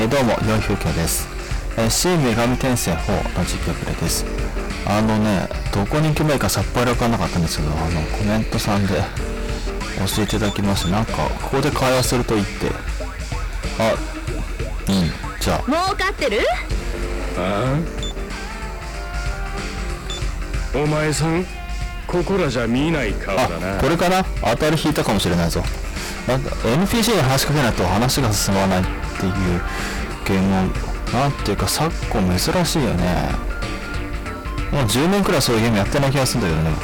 どうも、良い風景です。新女神転生4の実況プレイです。どこに行けばいいかさっぱりわかんなかったんですけど、コメントさんで教えていただきまして、なんか、ここで会話するといいって。じゃあ。 儲かってる？ お前さん、ここらじゃ見ない顔だな。 これかな？当たり引いたかもしれないぞ。なんか NPC に話しかけないと話が進まないっていうゲーム、なんていうか昨今珍しいよね。もう10年くらいそういうゲームやってない気がするんだけどね、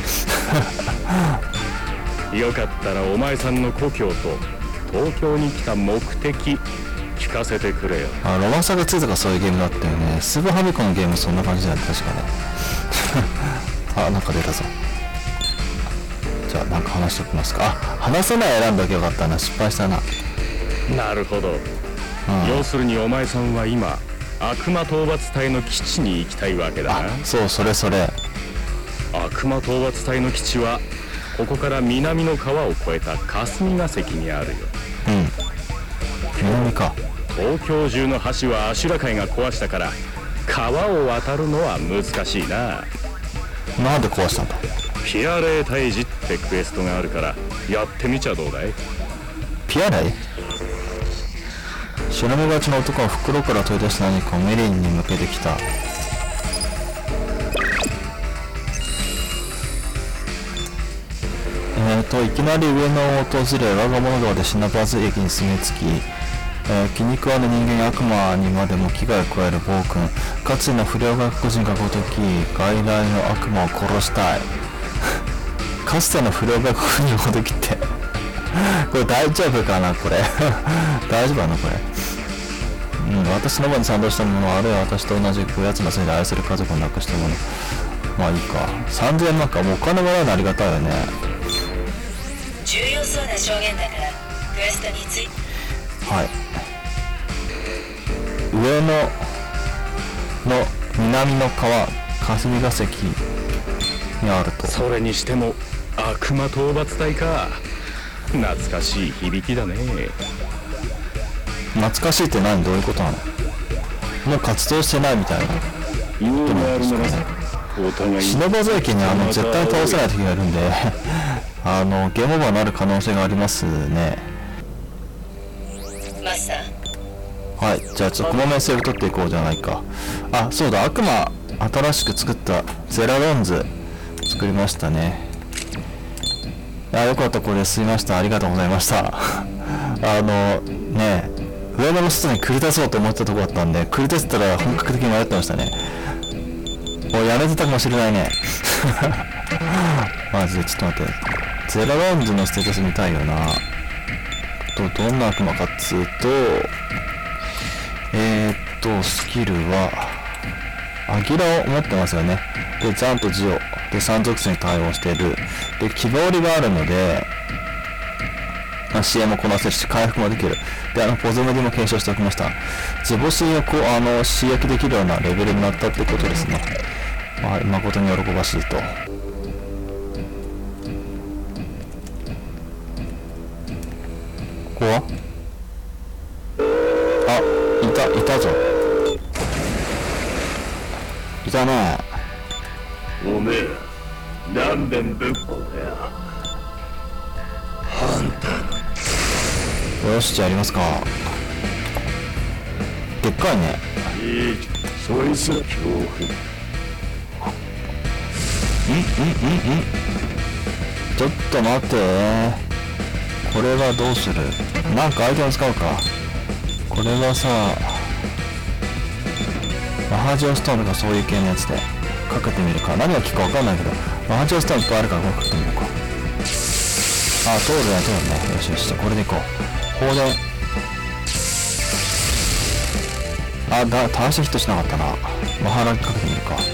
僕ね。 よかったらお前さんの故郷と東京に来た目的聞かせてくれよ。 ロマンサがついたかそういうゲームだったよね。スーパーファミコンのゲームそんな感じだった確かね。なんか出たぞ。じゃあなんか話しておきますか。話せない選んだけよかったな。失敗したな。 なるほど、要するにお前さんは今悪魔討伐隊の基地に行きたいわけだな。 そう、それ悪魔討伐隊の基地はここから南の川を越えた霞ヶ関にあるよ。 南か。 東京中の橋はアシュラ会が壊したから川を渡るのは難しいな。 なんで壊したんだ？ ピアレイ退治ってクエストがあるからやってみちゃどうだい？ ピアレイ？白目がちの男は袋から取り出した何かをメリンに向けてきた。いきなり上野を訪れ、我が物川で品バズ駅に住み着き、気に食わぬ人間や悪魔にまでも危害を加える暴君。かつての不良外国人がごとき外来の悪魔を殺したい。かつての不良外国人がごときってこれ大丈夫かなこれ大丈夫かなこれ。私の場に賛同した者、あるいは私と同じくやつのせいで愛する家族を亡くした者。まあいいか。3000円なんかもうお金もらうのありがたいよね。 重要そうな証言だからクエストについて。 上野の南の川霞ヶ関にあると。 それにしても悪魔討伐隊か。懐かしい響きだね。 懐かしいって何？どういうことなの？もう活動してないみたいな。忍ばず駅に絶対倒せない敵がいるんでゲームオーバーになる可能性がありますね。 マスター。 じゃあちょっとこの面セーブ取っていこうじゃないか。そうだ、悪魔新しく作ったゼラロンズ作りましたね。よかった、これで済みました。ありがとうございました上野の外に繰り出そうと思ってたとこだったんで、繰り出せたら本格的に迷ってましたね。やめてたかもしれないねマジでちょっと待って、ゼラロンズのステータス見たいよな。どんな悪魔かっつうとスキルはアギラを持ってますよね。でジャンとジオで3属性に対応している。で希望りがあるので支援もこなせるし回復もできる。でポズムでも検証しておきました。自母神を刺激できるようなレベルになったってことですね。誠に喜ばしいと。ここはいたぞ。いたね。 おめえ何遍ぶっこだよ。 よし、じゃあやりますか。でっかいね。 そいつは恐怖。 ちょっと待って。これはどうする？なんかアイテム使うか。これはさ、マハジオストーンとかそういう系のやつでかけてみるか。何が効くかわかんないけど、マハジオストーンいっぱいあるからこれかけてみるか。通るね。よしよし、じゃあこれでいこう。放電。大してヒットしなかったな。マハラかけてみるか。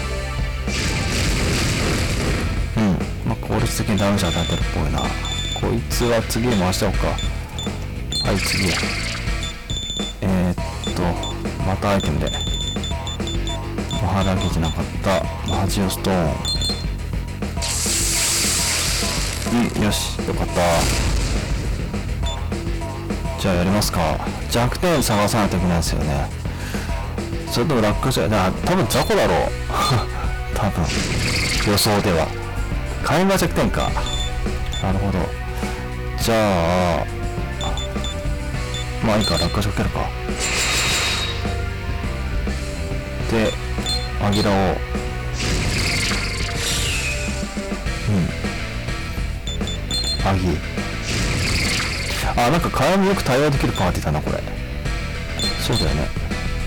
効率的にダメージ与えてるっぽいな。こいつは次に回しておくか。次。またアイテムで。マハラゲじゃなかった。マハジオストーン。よし、よかった。じじゃあやりますか。弱点探さないといけないですよね。それとも落下じゃ、多分雑魚だろう。多分予想では火炎が弱点か。なるほど。じゃあまあいいか、落下しかけるか。でアギラをアギなんか火炎によく対応できるパーティーだなこれ。そうだよね。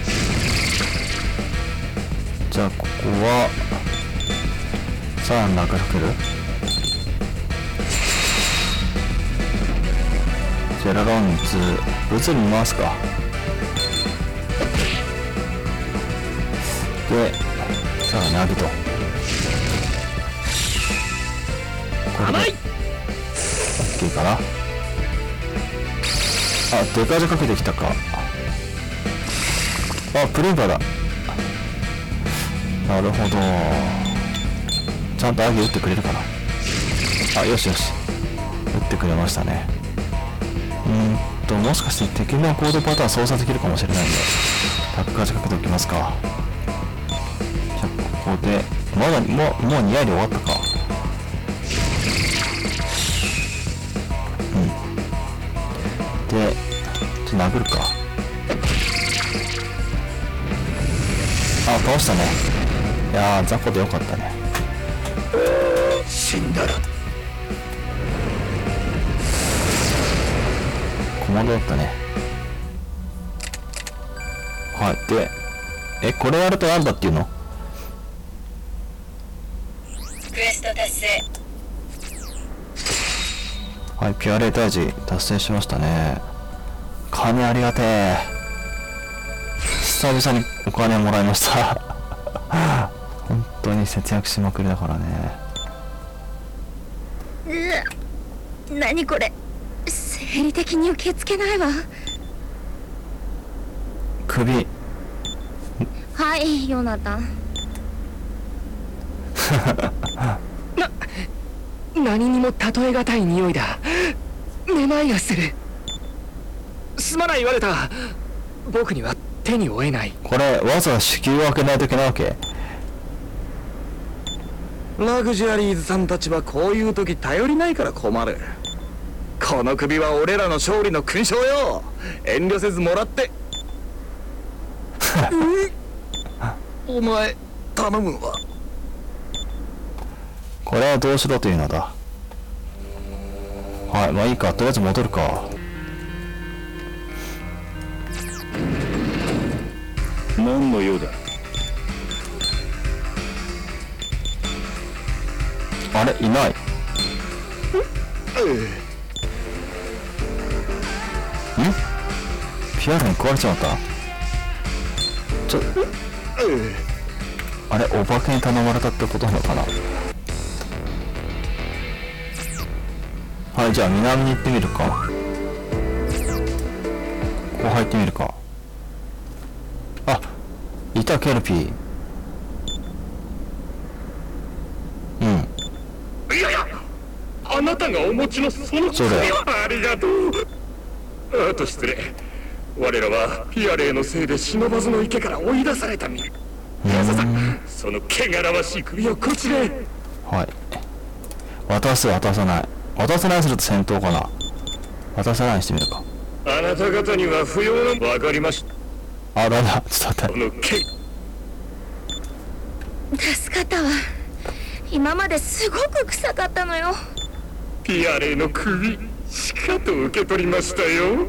じゃあここはさらに落下かける。ジェラロンズ物理見ますか。でさらにアギト。これで OK かな。デカージかけてきたか。プリンパだ。なるほど。ちゃんとアギ打ってくれるかな。よしよし、打ってくれましたね。もしかして敵のコードパターン操作できるかもしれないんで落下仕掛けておきますか。じゃあここでまだもうニヤリ終わったか。で殴るか。倒したね。いやー雑魚でよかったね。 死んだらコマンドだったね。はい。でこれやるとなんだっていうの。 クエスト達成。 はい、ピュアレー退治達成しましたね。金ありがてえ。久々にお金もらいました。本当に節約しまくりだからね。 何これ、生理的に受け付けないわ。 首。 はいヨナタン。 何にも例え難い匂いだ。めまいがする。すまない言われた。僕には手に負えない。 これわざわざ子宮を開けないといけないわけ。 ラグジュアリーズさんたちはこういう時頼りないから困る。この首は俺らの勝利の勲章よ。遠慮せずもらってお前頼むわ。 これはどうしろというのだ。はい、まあいいか、とりあえず戻るか。 何の用だ。 あれいない。ピアノに壊れちまった。あれお化けに頼まれたってことなのかな。はい、じゃあ南に行ってみるか。ここ入ってみるか。いたケルピー。 いやいや、あなたがお持ちのそのそうだよ。 ありがとう。失礼。我らはピアレーのせいで忍ばずの池から追い出された身。さん、その汚らわしい首をこちらへ。 はい。渡す渡さない。渡さないすると戦闘かな。渡さないにしてみるか。 あなた方には不要な。わかりました。 だちょっと待って。 この助かったわ。今まですごく臭かったのよ。 ピアレーの首しかと受け取りましたよ。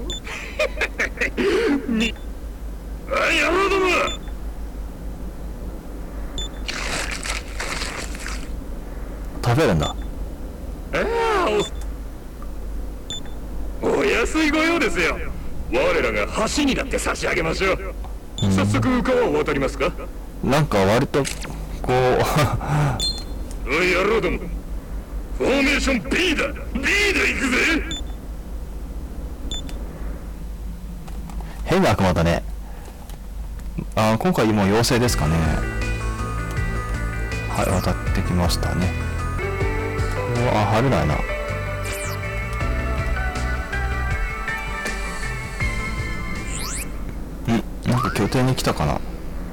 野郎ども。 食べるんだ。 お安いご用ですよ。我らが橋にだって差し上げましょう。早速川を渡りますか。 なんか割とこう野郎ども、フォーメーション B だ。 B で行くぜ。 変な悪魔だね。今回もう妖精ですかね。はい、渡ってきましたね。晴れないな。 なんか拠点に来たかな。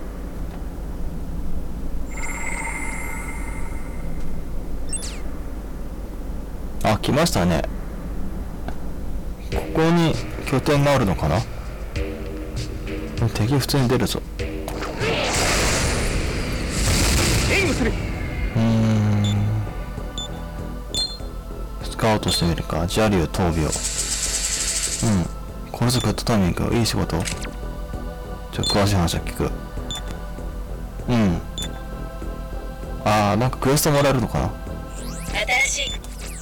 あ、来ましたね。ここに拠点があるのかな。敵普通に出るぞ。スカウトしてみるか。ジャリュー闘病。これぞグッドタイミング。いい仕事。詳しい話は聞く。なんかクエストもらえるのかな。 新しい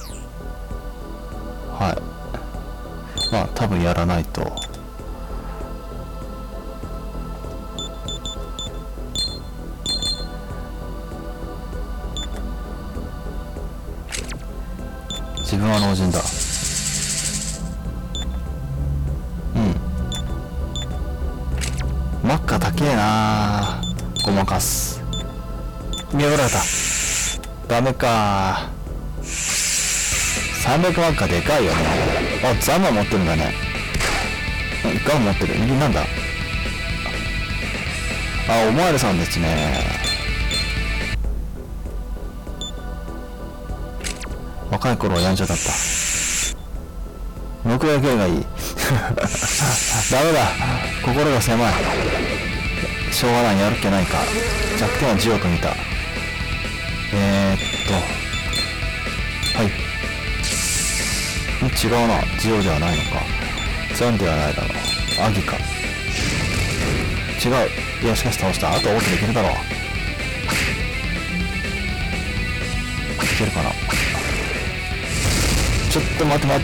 はい。まあ多分やらないと。自分は老人だ。マッカ高えな。ごまかす。見破られた。ダメか。300マッカでかいよね。あ、ザマ持ってるんだね。ガン持ってる。右なんだ。あ、おまわりさんですね。若い頃はやんちゃだった。僕だけがいい。ダメだ。心が狭い。しょうがない。やるっけないか。弱点は10億見た。はい。違うな。ジオではないのか。ザンではないだろう。アギか。違う。いや、しかし倒した。あとはオートできるだろう。いけるかな。ちょっと待て。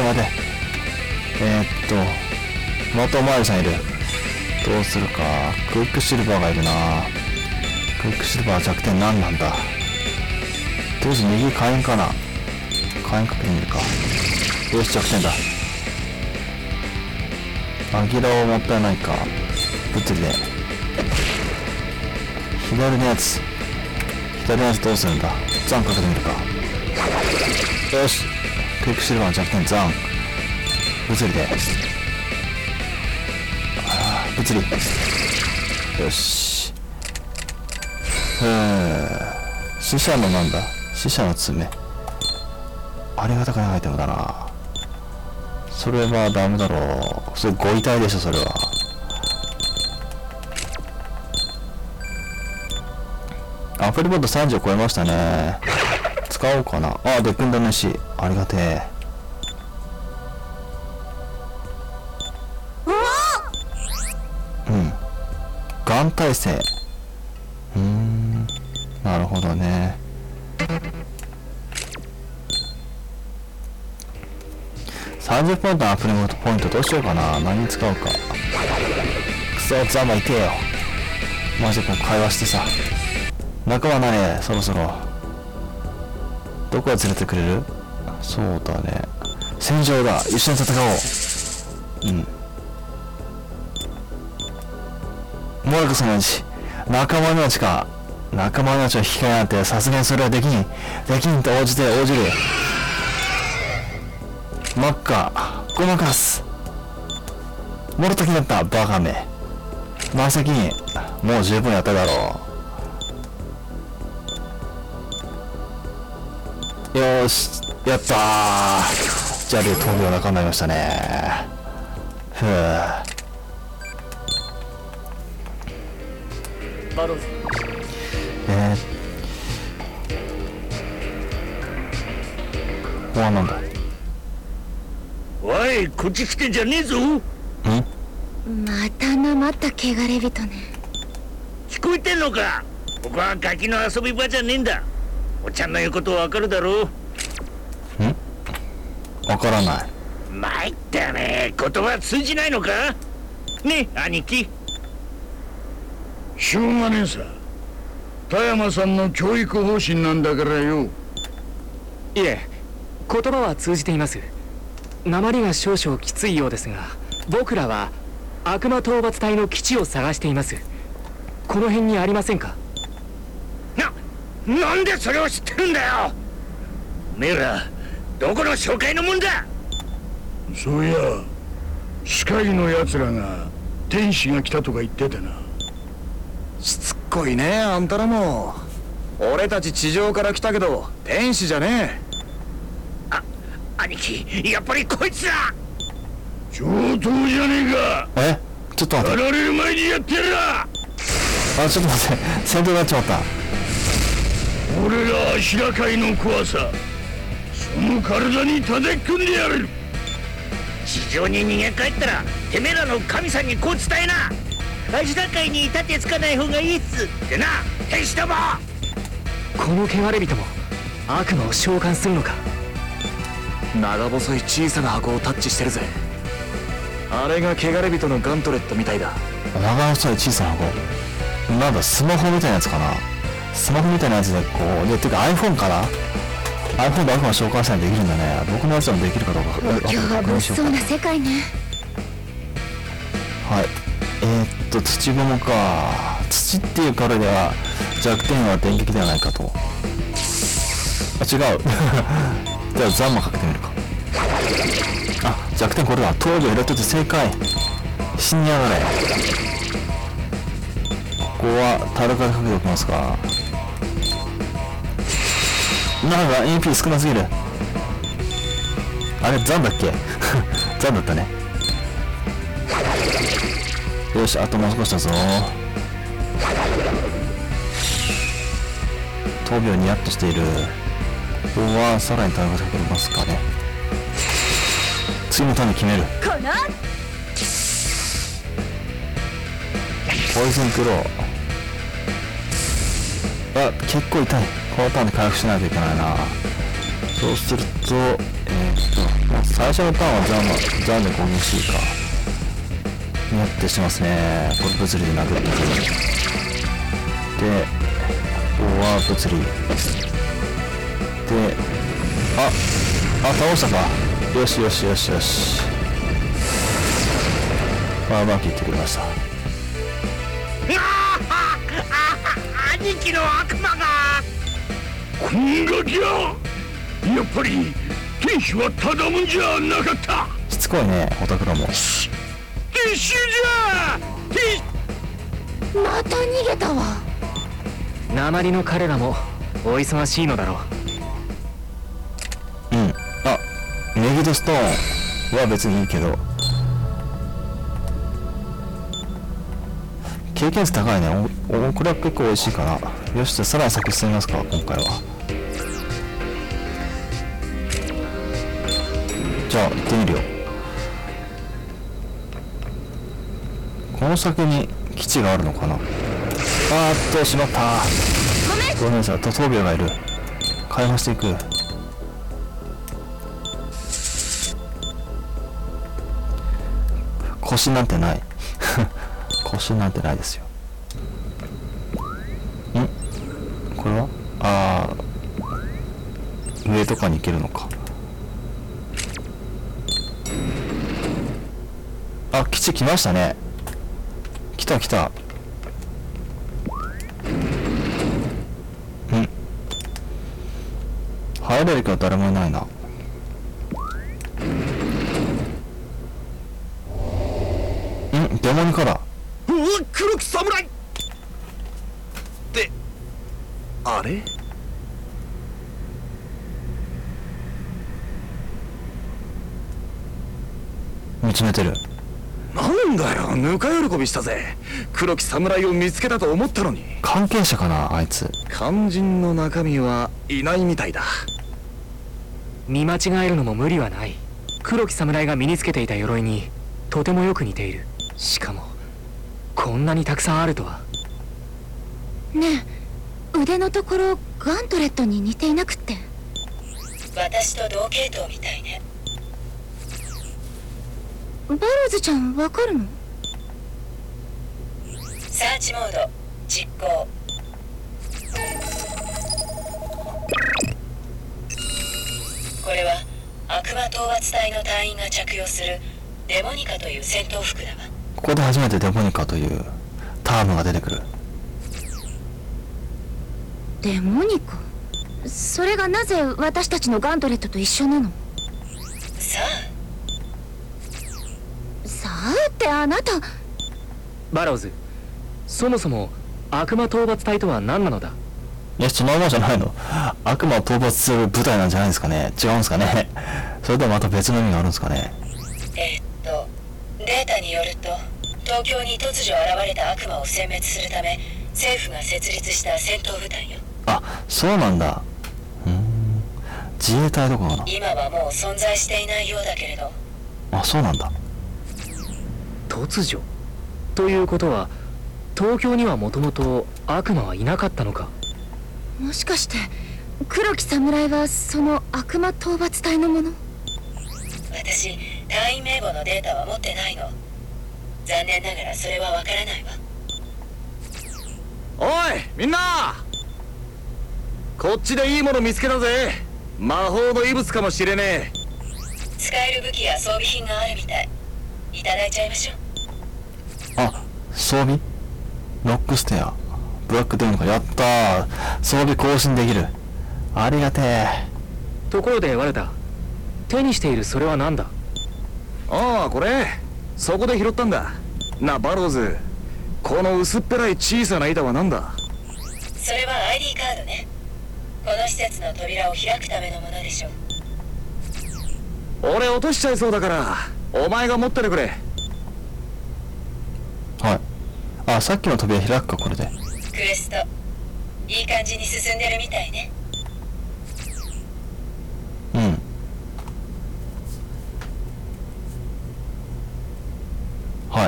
またおまわりさんいる。どうするか。クイックシルバーがいるな。クイックシルバー弱点何なんだ。当時右火炎かな。火炎かけてみるか。よし、弱点だ。アギラをもったいないか。物理で左のやつどうするんだ。ザンかけてみるか。よし、クイックシルバーの弱点ザン。物理で物理。よし。死者のなんだ。死者の爪。ありがたくないアイテムだな。それはダメだろう。それご遺体でしょ、それは。アプリボット30を超えましたね。使おうかな。あ、デックンダメし。ありがてえ。ガン耐性。なるほどね。30ポイントのアプリボットポイントどうしようかな。何に使うか。くそ、ザマいてよ。マジでこう会話してさ。仲間なれ、そろそろ。どこへ連れてくれる？そうだね。戦場だ。一緒に戦おう。モルクスの命。仲間の命か。仲間の命を引き換えなんてさすがにそれはできんと応じる。マッカごまかす。もろときだったバカめ。真っ先にもう十分やっただろう。よーし、やったー。ジャリュー闘病仲間になりましたね。ふぅ。なんだ。 おい、こっち来てんじゃねえぞ。 またなまった汚れ人ね。 聞こえてんのか。ここはガキの遊び場じゃねえんだ。おっちゃんの言うことわかるだろう。 わからない。 参ったね。言葉通じないのかねえ、兄貴。 しょうがねえさ。田山さんの教育方針なんだからよ。 いえ、言葉は通じています。訛りが少々きついようですが、僕らは悪魔討伐隊の基地を探しています。この辺にありませんか？ なんでそれを知ってるんだよ。おめえらどこの紹介のもんだ。 そういや、司会のやつらが天使が来たとか言っててな。 しつっこいねあんたらも。俺たち地上から来たけど天使じゃね兄貴、やっぱりこいつだ。 上等じゃねえか。 え、ちょっと待って。 やられる前にやってやるな。 あ、ちょっと待って、戦闘になっちまった。 俺らアシラ界の怖さ、その体に叩き込んでやる。 地上に逃げ帰ったらてめえらの神さんにこう伝えな。アシラ界に立てつかない方がいいっすってな、天使ども。 この汚れ人も悪魔を召喚するのか。 長細い小さな箱をタッチしてるぜ。あれが汚れ人のガントレットみたいだ。 長細い小さな箱、なんだスマホみたいなやつかな。スマホみたいなやつでこう、てか iPhone かな。 iPhone で悪魔を召喚したらできるんだね。僕のやつでもできるかどうか今日は物騒な世界ね。 はい、土ゴムか。土っていうからでは弱点は電撃ではないかと。あ、違うじゃあザンマかけてみるか。あ、弱点これだ。頭部を拾ってて正解。死にやがれ。ここはタルカでかけておきますか。なんか AP 少なすぎる。あれザンだっけザンだったね。よし、あともう少しだぞ。頭部をニヤッとしている。ここはさらにタルカでかけますかね。次のターン決める。 このポイズンクロー。あ、結構痛い。このターンで回復しないといけないな。そうすると最初のターンはザンで攻撃しいか。ニヤッてしてますね。これ物理で殴ってくる。で、ここは物理で、倒したか。よしよしよしよし。まあうまくいってくれました。 兄貴の悪魔が。 こんがきゃ、やっぱり天使はただもんじゃなかった。 しつこいね、おたくらも。 撤収じゃ。 また逃げたわ。 鉛の彼らもお忙しいのだろう。 うん。あ、メギドストーンは別にいいけど、経験値高いね。これは結構美味しいかな。よし、じゃあさらに先進みますか、今回は。じゃあ行ってみるよ。この先に基地があるのかな。しまった。ごめんなさい、塗装病がいる。解放していく。腰なんてない腰なんてないですよ。これは上とかに行けるのか。あ、基地来ましたね。来た来た。入れるけど誰もいないな。デモニカだ。 黒き侍ってあれ。 見つめてる。 なんだよ、ぬか喜びしたぜ。黒き侍を見つけたと思ったのに。 関係者かな、あいつ。 肝心の中身はいないみたいだ。 見間違えるのも無理はない。黒き侍が身につけていた鎧にとてもよく似ている。しかもこんなにたくさんあるとは。 ねえ、腕のところガントレットに似ていなくって。 私と同系統みたいね。 バローズちゃんわかるの？ サーチモード実行。これは悪魔討伐隊の隊員が着用するデモニカという戦闘服だわ。 ここで初めてデモニカというタームが出てくる。 デモニカ？それがなぜ私たちのガントレットと一緒なの？ ささあってあなた、 バローズ、そもそも悪魔討伐隊とは何なのだ？ いや、そのままじゃないの。悪魔を討伐する部隊なんじゃないですかね。違うんですかね。それともまた別の意味があるんですかね。 データによると、東京に突如現れた悪魔を殲滅するため政府が設立した戦闘部隊よ。 あ、そうなんだ。自衛隊とかかな。 今はもう存在していないようだけれど。 あ、そうなんだ。 突如ということは、東京にはもともと悪魔はいなかったのか？ もしかして黒き侍はその悪魔討伐隊のもの？ 私、隊員名簿のデータは持ってないの。残念ながらそれはわからないわ。 おいみんな、こっちでいいもの見つけたぜ。魔法の遺物かもしれねえ。 使える武器や装備品があるみたい。いただいちゃいましょう。 あ、装備ロックステア、ブラックデモか。やったー、装備更新できる。ありがてえ。 ところで我田、手にしているそれは何だ？ ああ、これそこで拾ったんだ。なあバローズ、この薄っぺらい小さな板は何だ？ それは ID カードね。この施設の扉を開くためのものでしょう。 俺落としちゃいそうだからお前が持っててくれ。 はい。あ、さっきの扉開くか、これで。 クエスト、いい感じに進んでるみたいね。 うん。はい。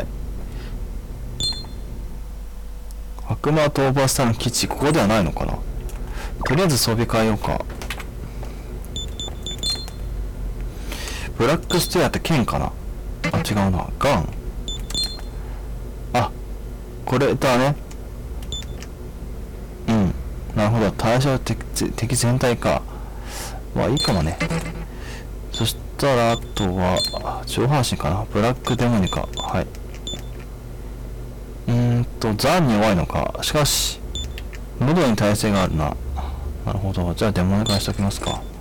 悪魔討伐隊の基地、ここではないのかな。とりあえず装備変えようか。ブラックステアって剣かな。あ、違うな。ガン。あ、これだね。うん。なるほど。対象敵全体か。まあいいかもね。そしたら、あとは、上半身かな。ブラックデモニカ。はい。ザンに弱いのか。しかし、喉に耐性があるな。なるほど。じゃあデモニカにしときますか。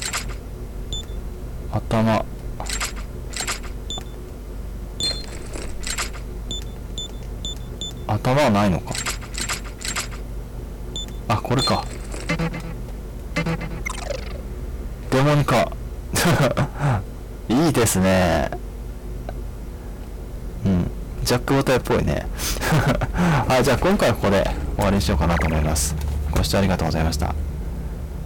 頭。頭はないのか。あ、これか。デモニカ。いいですね。うん。ジャックボタイっぽいね。はい、じゃあ今回はここで終わりにしようかなと思います。ご視聴ありがとうございました。